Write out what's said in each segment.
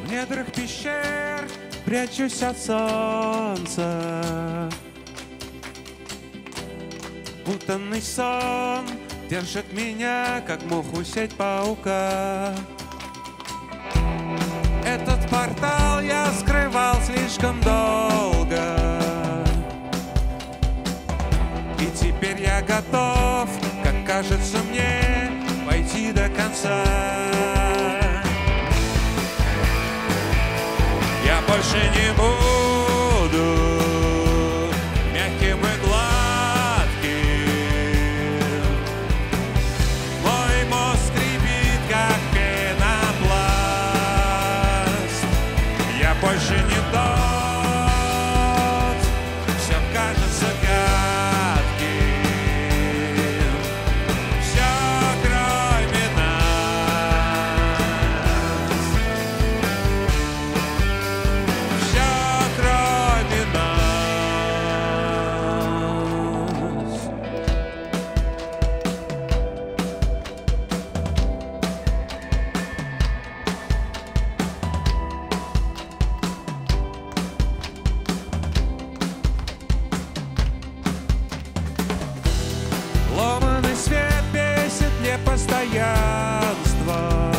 В недрах пещер прячусь от солнца. Путанный сон держит меня, как муху сеть паука. Этот портал я скрывал слишком долго, и теперь я готов, как кажется мне, пойти до конца. Я больше не буду мягким и гладким. Мой мозг скрипит, как пенопласт. Я больше не тот, все кажется гадким. Все кроме нас. Все кроме нас. Ломаный свет бесит непостоянство.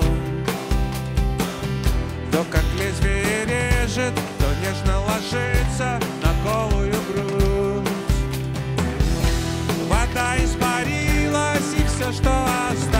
То, как лезвие режет, то нежно ложится на голую грудь. Вода испарилась, и все, что осталось,